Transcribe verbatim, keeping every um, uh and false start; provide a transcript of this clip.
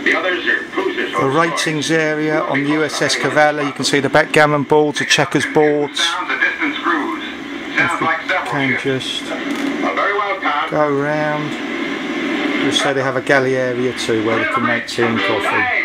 The ratings area on the U S S Cavalla, you can see the backgammon boards, the checkers boards. If we can just go around, just say they have a galley area too where they can make tea and coffee.